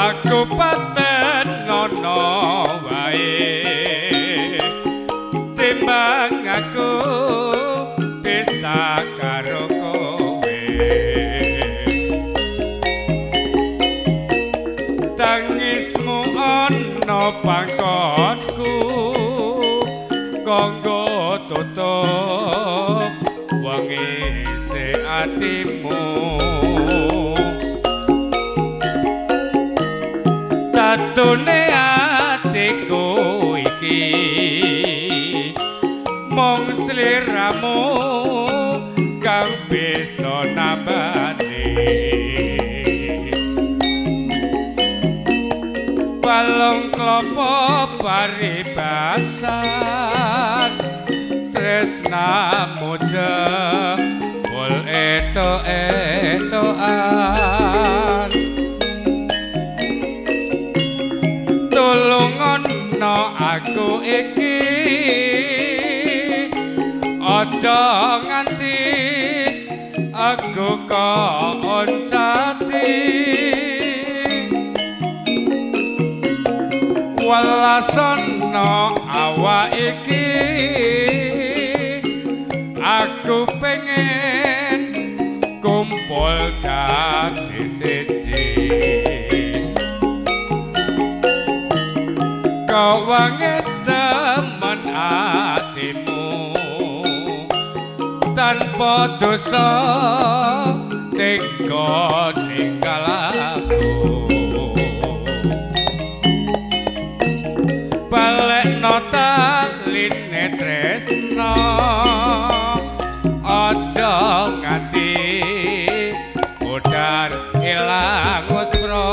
aku paten nono wae timbang aku bisa karo kowe tangismu ana pangkonku kanggo tutup wengi atimu tatune atiku iki mung sliramu kang bisa nambani balung klopo paribasan tresnamu jebul eto-etoan tulungono aku iki aja nganti aku koncati walasono awak iki aku pengen kumpul dadi siji kau wangis temen atimu tanpa dosa tega ninggal aku balekno taline tresno aja nganti modar ilang usra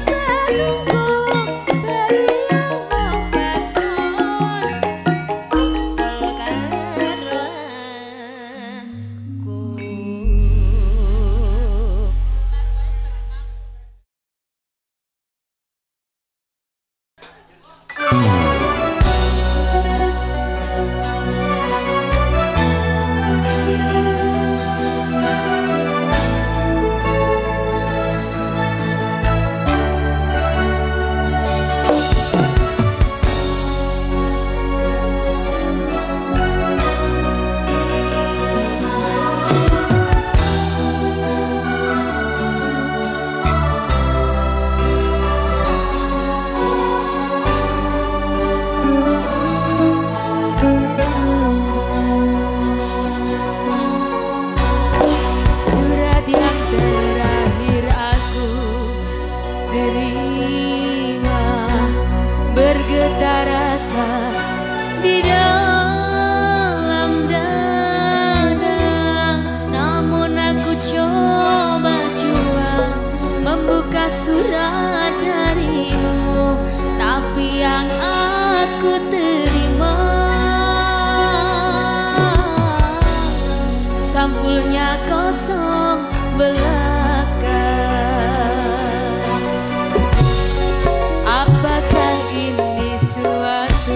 bergetar rasa di dalam dada. Namun aku coba membuka surat darimu, tapi yang aku terima sampulnya kosong belaka. Apakah ini suatu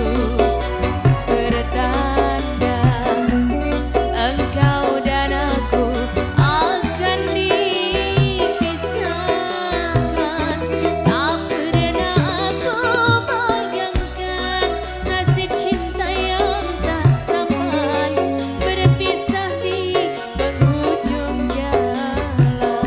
pertanda engkau dan aku akan dipisahkan? Tak pernah aku bayangkan nasib cinta yang tak sampai berpisah di penghujung jalan.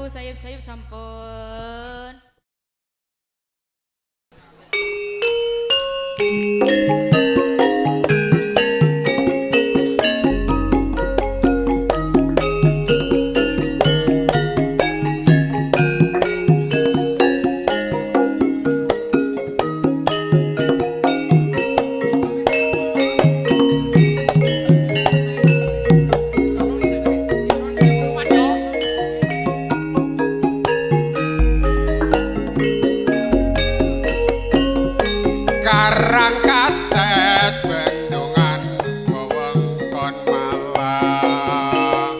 sayup-sayup sampun. Karang kates bendungan wewengkon Malang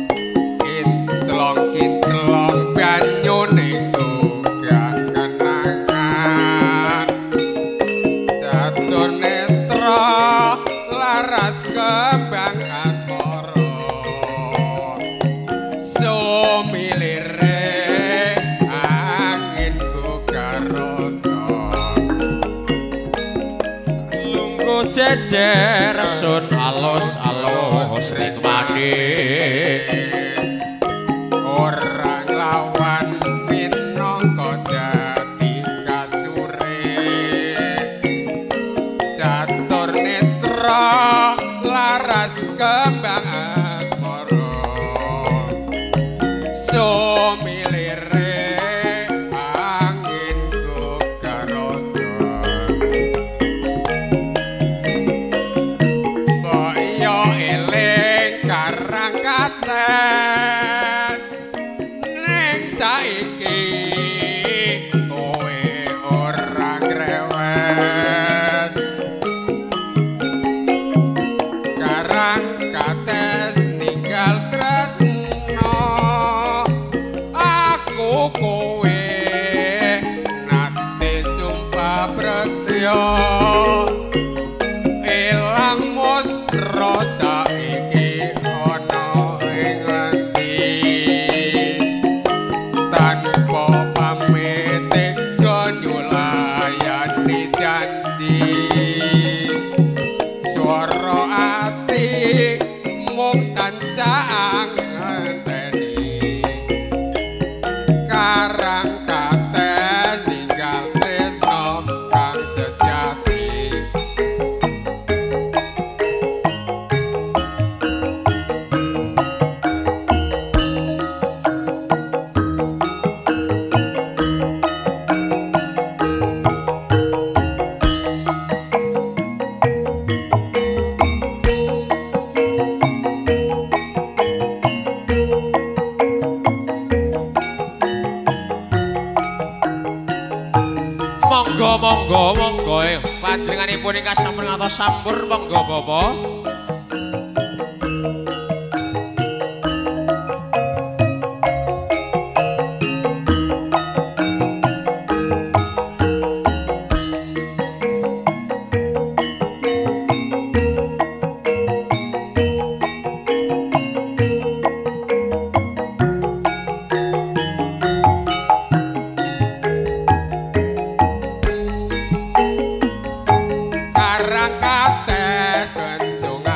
kinclong banyu ning gugah kenangan catur netra laras kembang asmara sumilire angin gugah rasa jejer sun alus-alus nikmati orang lawan minangka dadi kasure catur netra laras kembang asmara sumilire angin gugah rasa karang kates ning saiki kowe ora grewes karang kates ninggal tresno aku kowe nate sumpah prestya ilang mustra saiki tanpa pamit nyulayani janji swara ati mung tansah ngenteni karang kates ninggal tresno kang sejati monggo panjenenganipun ingkang sampun ngatos sambur monggo Bapak. karang kates bendungan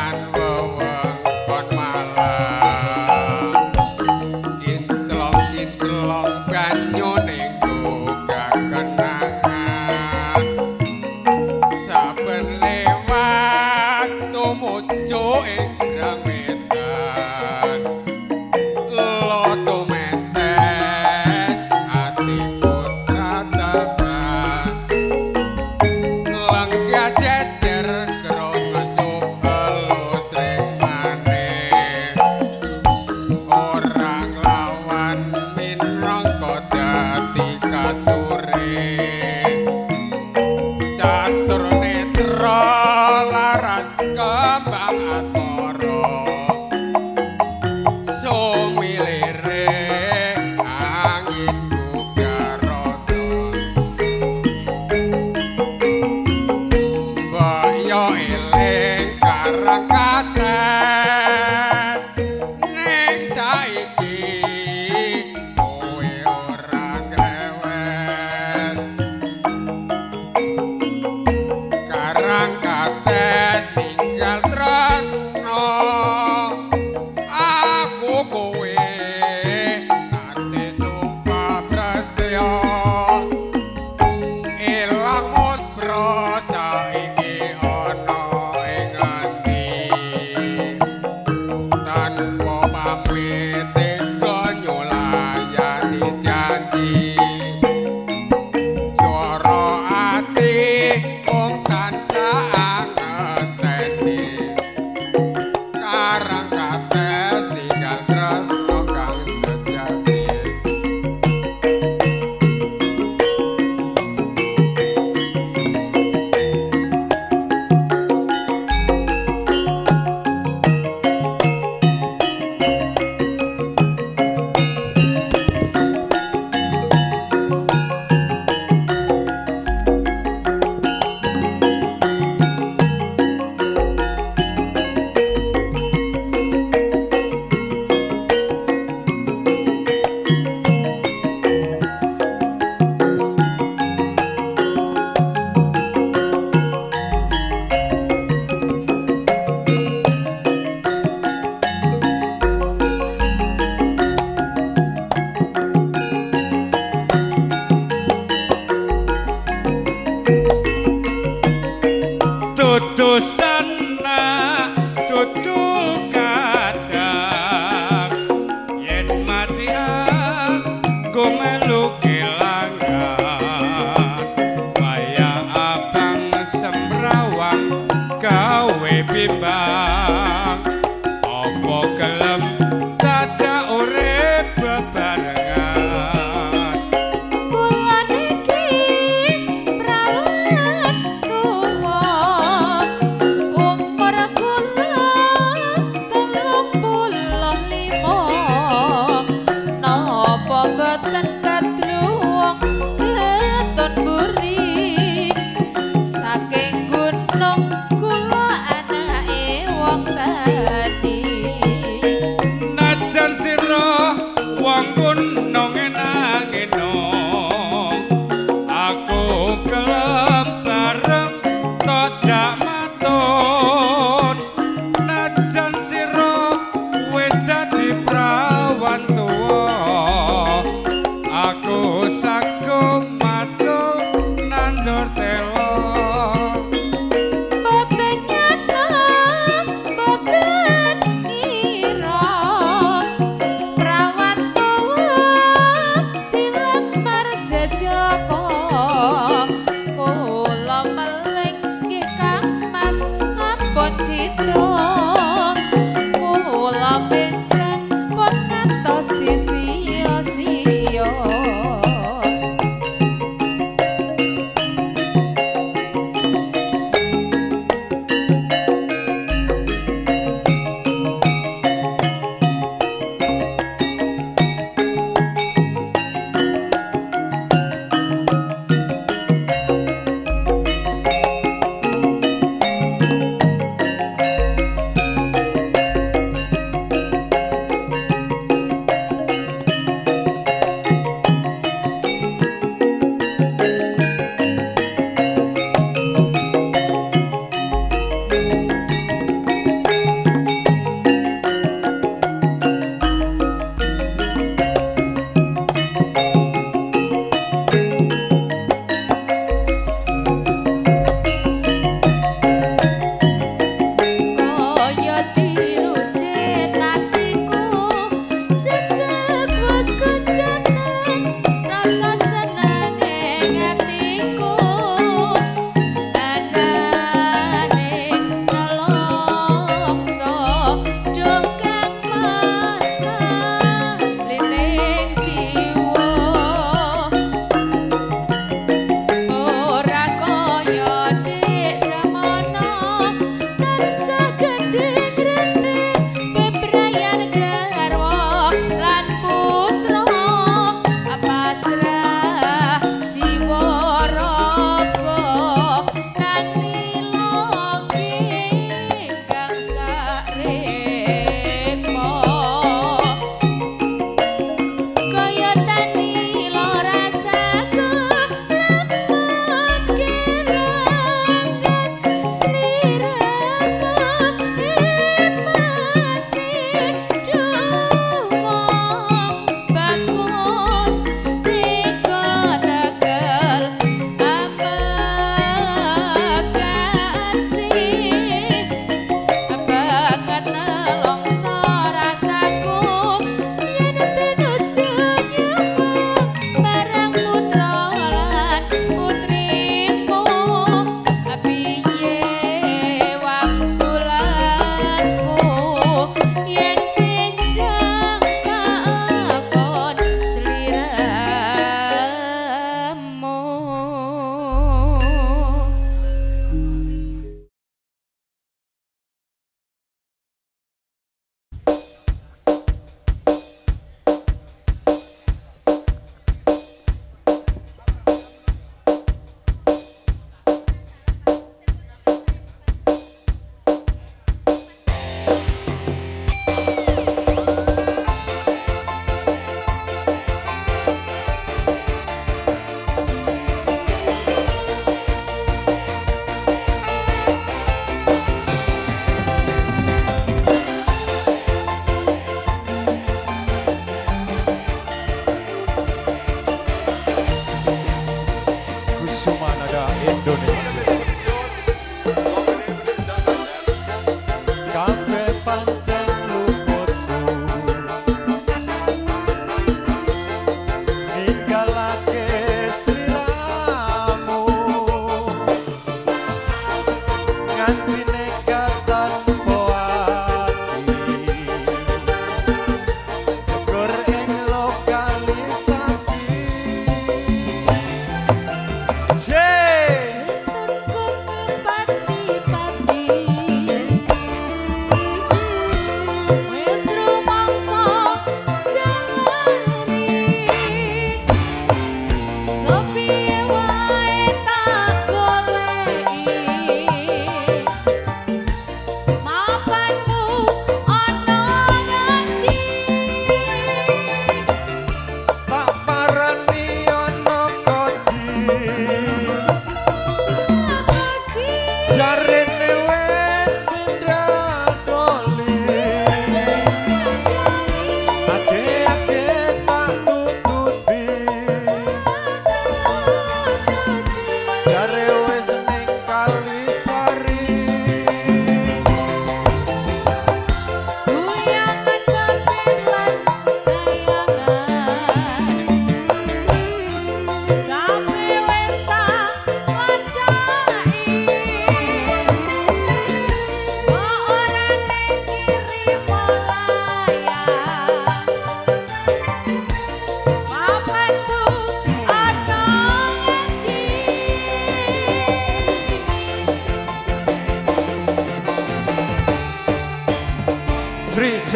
matian gomelu kelangan kaya abang sembrawang gawe bimbang apa gelem tajak urip bebarengan kula niki prawan tuwa umur kula 35 napa boten kadluwung keton buri saking gunung kula anake wong tani najan sira wong gunung enang-enong aku gelem bareng tojak matun najan sira wis dadi prawan tuwa aku sagung matur nandur telo boten nyata boten ngira prawan tuwa dilamar jajaka kula meling nggih Kang Mas ampun citra kula benjang pun ngantos disia-sia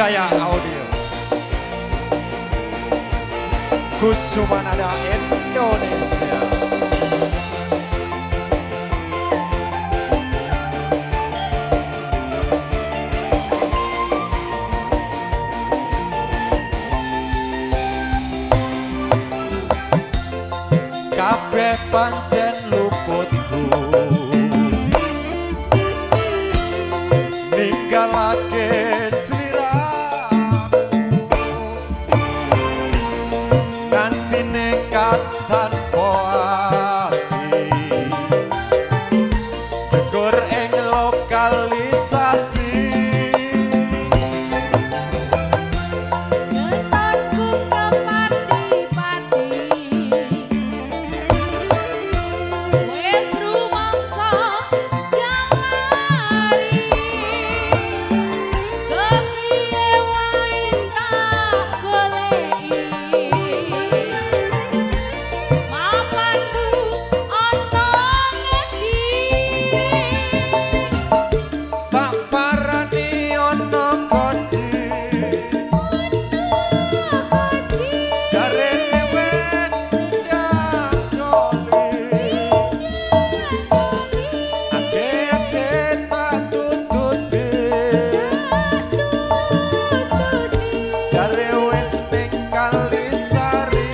Wijaya Audio Kusumanada Indonesia. Kabeh pancen luputku ninggalake sliramu nganti nekat tanpa ati jegur ing lokalisasi Ngetonku kepati-pati wis rumangsa jamari kepiye wae tak goleki mapanku ana ngendi tak parani ana koji jarene wis pindah doli ake-ake tak tututi jare wis ning Kalisari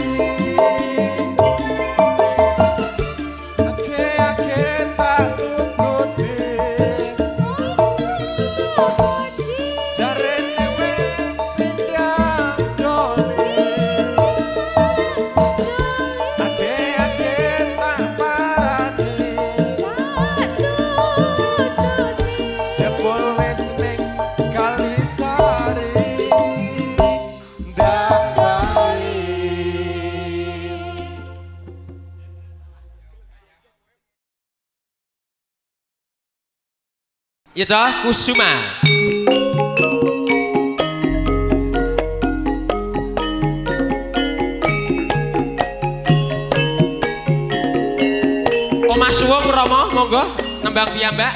ake-ake tak tututi jarene wis pindah doli ake-ake tak parani jebul wis ning Kalisari ndak bali. Ya toh Kusuma. Omah suwung Rama monggo nembang piyambak.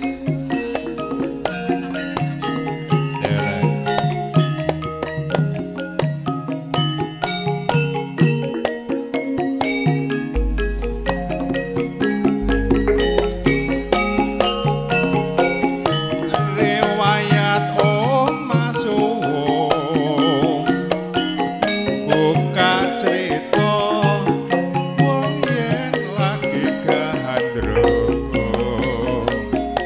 Riwayat Omah Suwung buka cerita wong yen lagi gandrung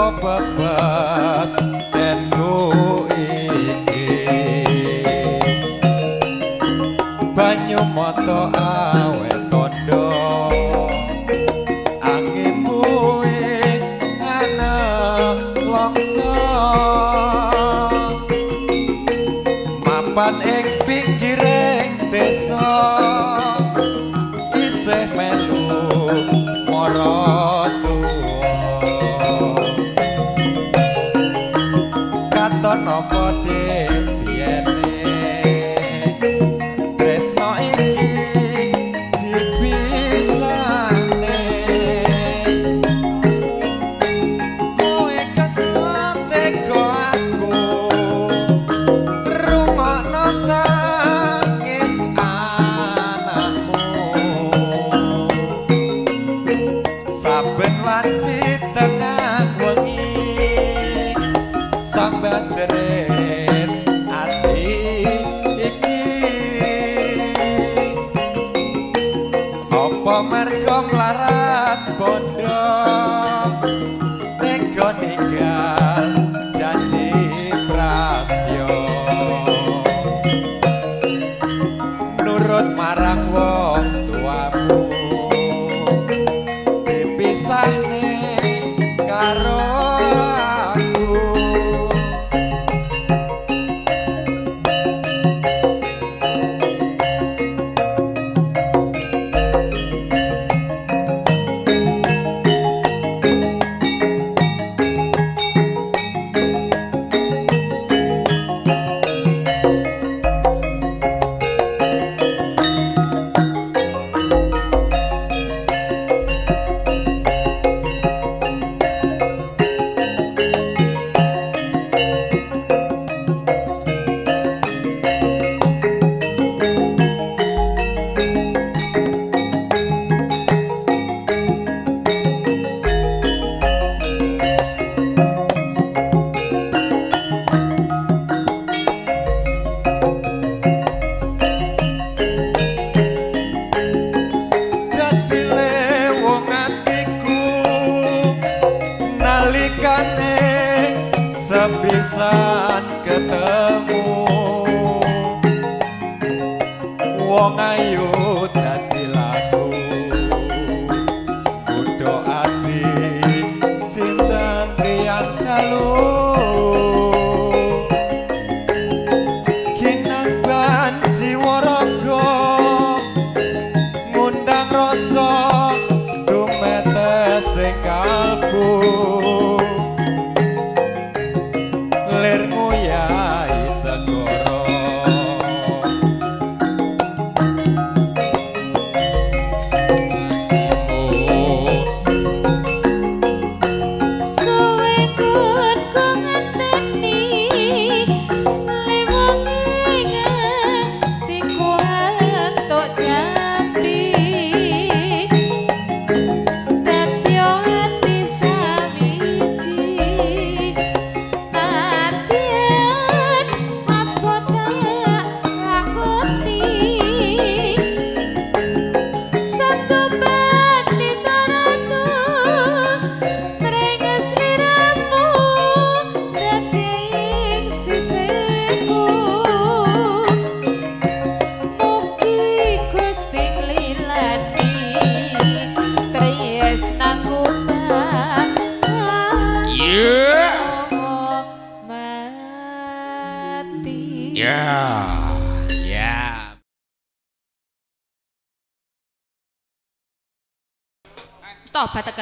bebas tenku iki banyu mata awet tondo angin buih ana longso mapan ing pinggiring desa isih melu mara katon apa dene tresno iki dipisane kowe ketemu teko aku rumakno tangis anakmu saben wanci tengah wengi sambat jerit ati iki apa mergo mlarat bondo tega ninggal janji prastyo nurut marang wong tuamu dipisahne karo sepisan ketemu wong ayu dadi laku kudu ati sinten riyang kalu kinangban jiwa raga ngundang rasa dumetes ing kalbu lir nguyai segoro suwe kut kok ngenteni lemonge ngatiku entuk jambi dadya ati samiji Stop bateken.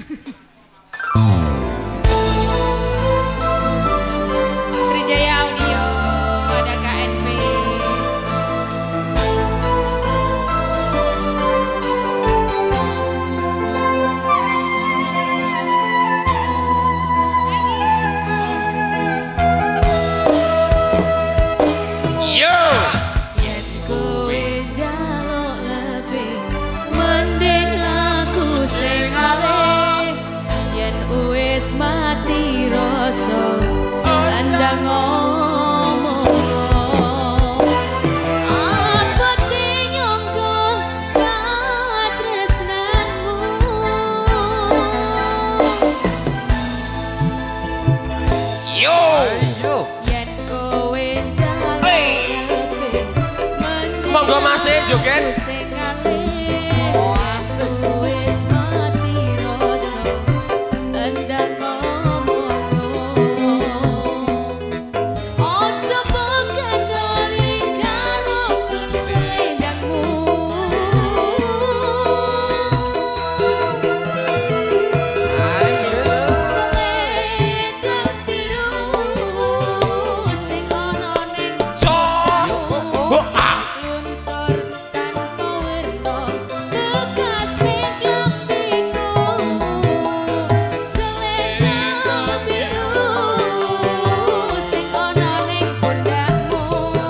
Trijaya Audio ada KNP. Yo. Yen kowe njaluk lebih mending laku sing arep Monggo masih joget. Sing ngalih wis mati rasa endang ojo kendali karo selendangmu selendang biru sing ana ning luntur tanpa werna bekas ning klambiku selendang biru sing ana ning pundakmu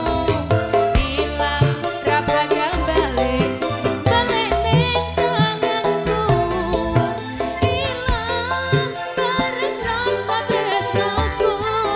ilang ra bakal balik balik ning tanganku ilang bareng rasa tresnoku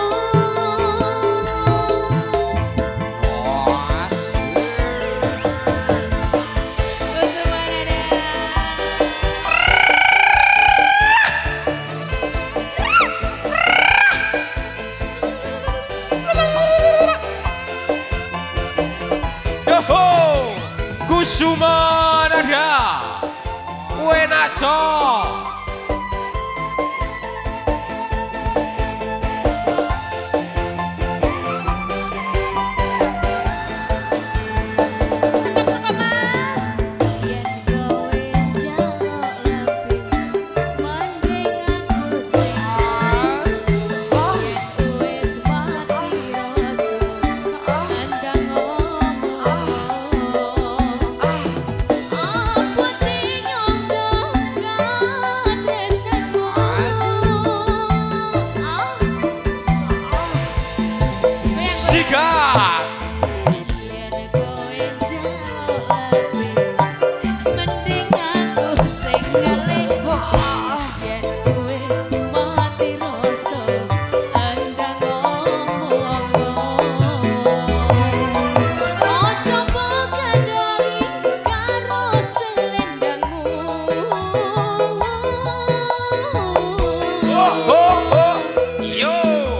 Yoho, Kusuma Nada, Wenaco. Suka mas yen kowe njaluk lebih mending aku sing yen wis mati rasa endang apa sing nyonggo katresnanmu Sikat. yen kowe njaluk lebih mending aku sing ngalih yen wis mati rasa endang ojo kendali karo selendangmu Oh, oh, oh. Yo.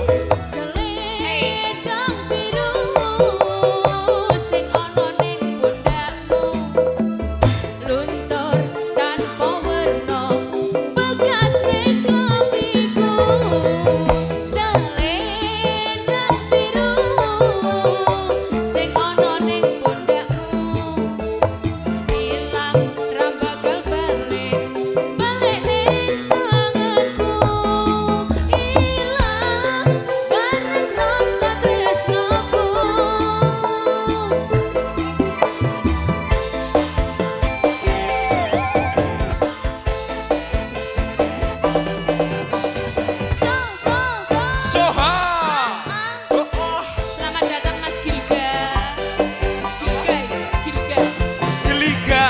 selendang biru sing ana ning pundakmu luntur tanpa werna bekas ning klambiku selendang biru sing ana ning pundakmu ilang ra bakal balik balik ning tanganku ilang bareng rasa tresnoku Soha. Selamat datang Mas Gilga. Gilga ya, Gilga. Geliga.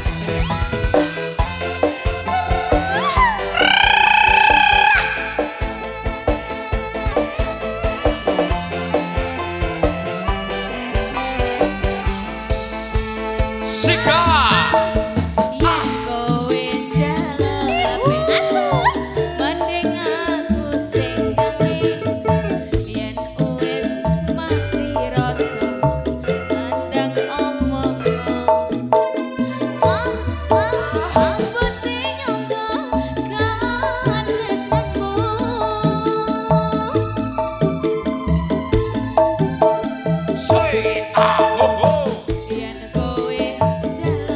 Sikat. Yen kowe njaluk lebih asu, mending aku sing ngalih. Yen wis mati rasa, andang omongku. Apa sing nyonggo katresnanmu Soy. Ah, oh, oh. yen kowe njaluk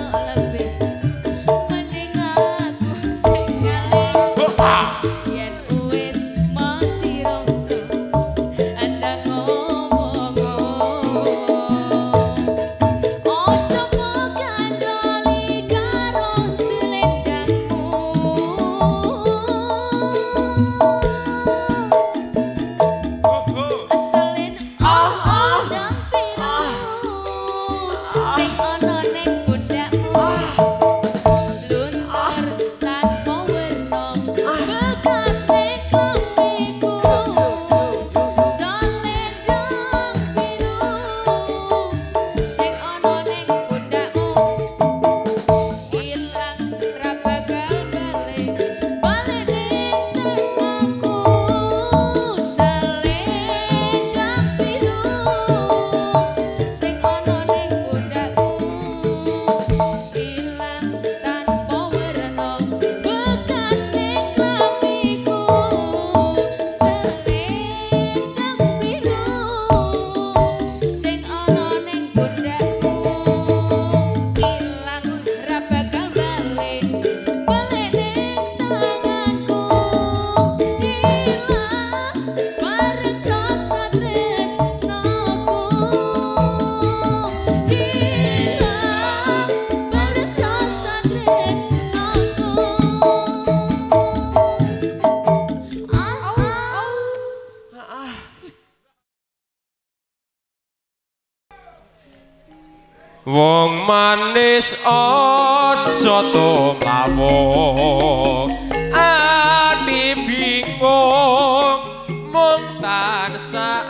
wong manis aja tumawuh ati bingung mung tansah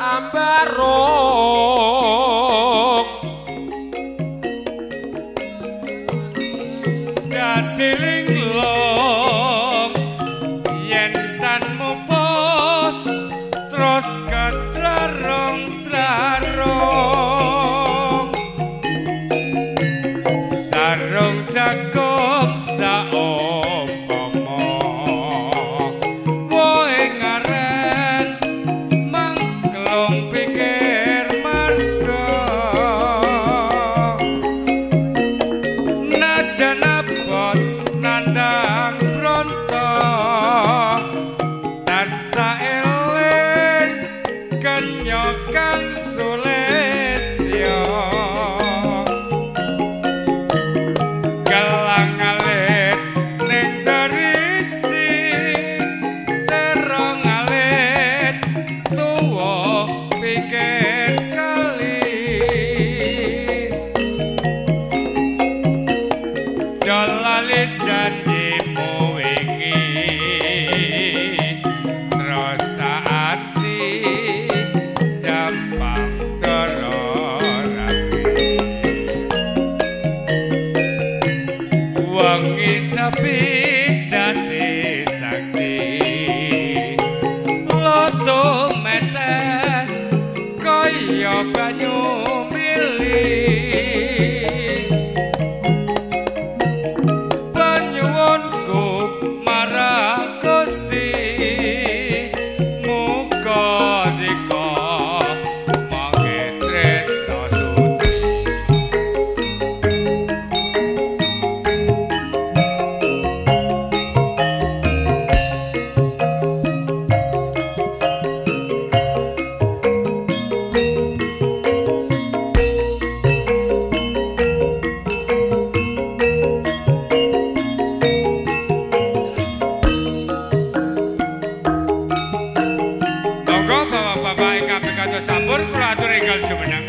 ambarung dadi linglung yen tan mupus terus katrarong-trarong sarung jagung saumpama wohe ngaren mangklung pikir marga najan abot nandang pronto tansah eling kenya kang sulistya galang alit ning dariji terong alit tuwa pikir kali jalali janjimu wingi terus taati jampang terorati wangi sapi dadi saksi loto metes kaya banyu mili panyuwunku marang Gusti muga dika mangke tresna suci monggo bapak-bapak ingkang pikantuk sampun kula atur enggal jumeneng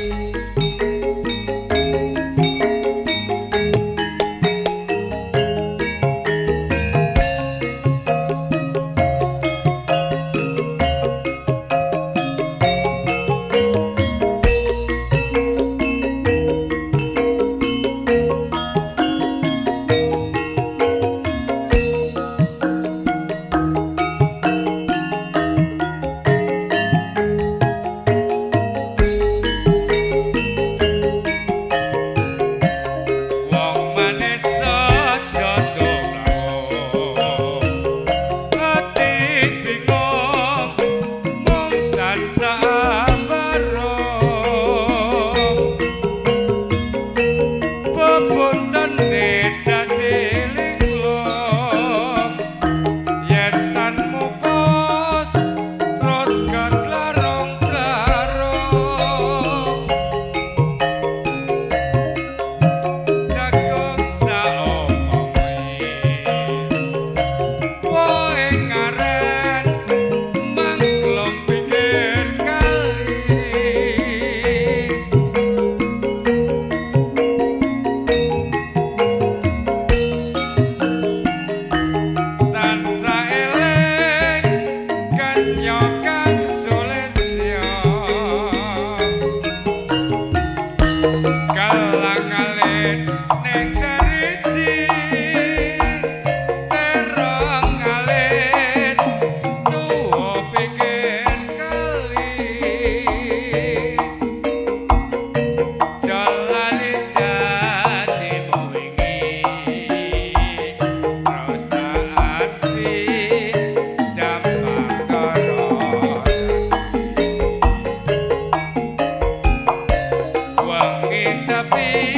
wong manis aja tumlawuh ati bingung mung tansah ambarung bebuntene dadi linglung yen tan mupus terus katlarong-tlarong jagung saumpami wohe ngaren mangklung pikir kali tansah eling kenya kang sulistya galang alit ning dariji terong alit tuwa pikir kali jalali janjimu wingi terus taati jampang terorati wangi sapi